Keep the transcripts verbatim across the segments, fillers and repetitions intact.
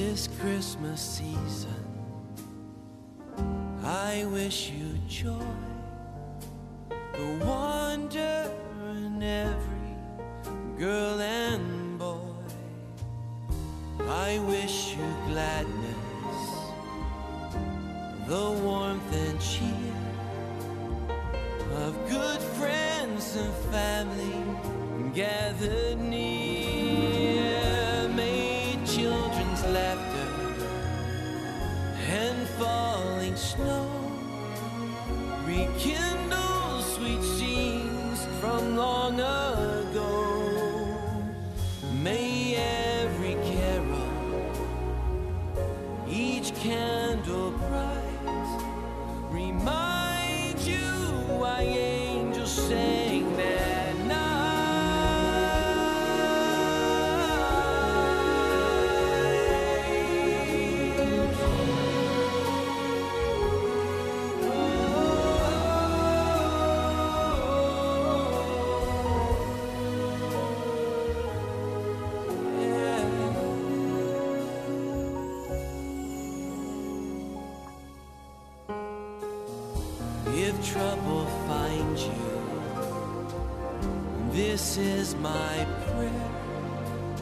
This Christmas season, I wish you joy, the wonder in every girl and boy. I wish you gladness, the warmth and cheer of good friends and family gathered near. May children's laughter and falling snow rekindle sweet scenes from long ago. May every carol, each candle bright, remind you why angels sang that night. If trouble finds you, this is my prayer.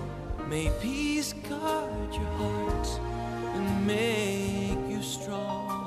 May peace guard your heart and make you strong.